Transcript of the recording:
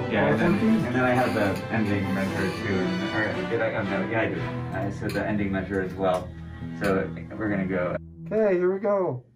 Yeah, or and then, something? and then I have the ending measure too. Or did I? Oh no, yeah I did. I said the ending measure as well. So we're gonna go. Okay, here we go.